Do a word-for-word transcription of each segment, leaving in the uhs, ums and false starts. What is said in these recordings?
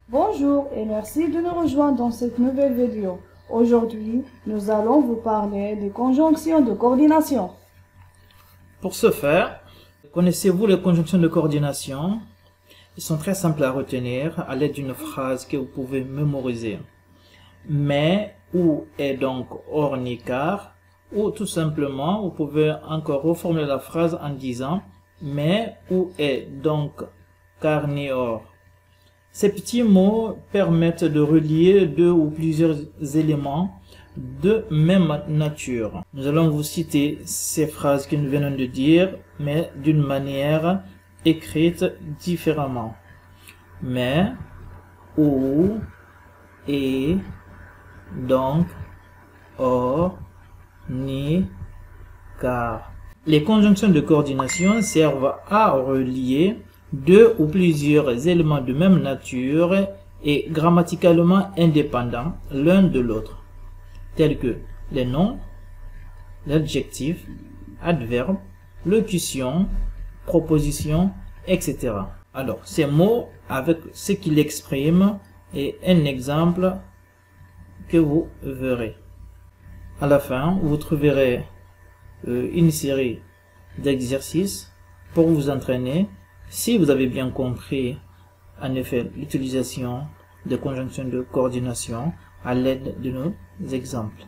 Bonjour et merci de nous rejoindre dans cette nouvelle vidéo. Aujourd'hui, nous allons vous parler des conjonctions de coordination. Pour ce faire, connaissez-vous les conjonctions de coordination? Ils sont très simples à retenir à l'aide d'une phrase que vous pouvez mémoriser. Mais, où est donc or ni car? Ou tout simplement, vous pouvez encore reformuler la phrase en disant mais, où est donc car ni or? Ces petits mots permettent de relier deux ou plusieurs éléments de même nature. Nous allons vous citer ces phrases que nous venons de dire, mais d'une manière écrite différemment. Mais, où, et, donc, or, ni, car. Les conjonctions de coordination servent à relier deux ou plusieurs éléments de même nature et grammaticalement indépendants l'un de l'autre, tels que les noms, l'adjectif, adverbe, locution, proposition, et cetera. Alors, ces mots, avec ce qu'ils expriment, et un exemple que vous verrez. À la fin, vous trouverez euh, une série d'exercices pour vous entraîner. Si vous avez bien compris, en effet, l'utilisation des conjonctions de coordination à l'aide de nos exemples.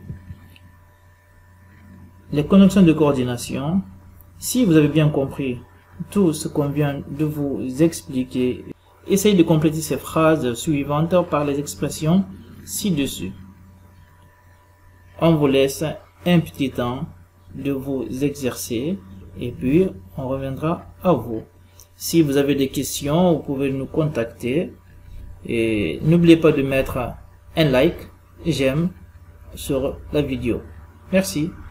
Les conjonctions de coordination, si vous avez bien compris tout ce qu'on vient de vous expliquer, essayez de compléter ces phrases suivantes par les expressions ci-dessus. On vous laisse un petit temps de vous exercer et puis on reviendra à vous. Si vous avez des questions, vous pouvez nous contacter et n'oubliez pas de mettre un like, j'aime sur la vidéo. Merci.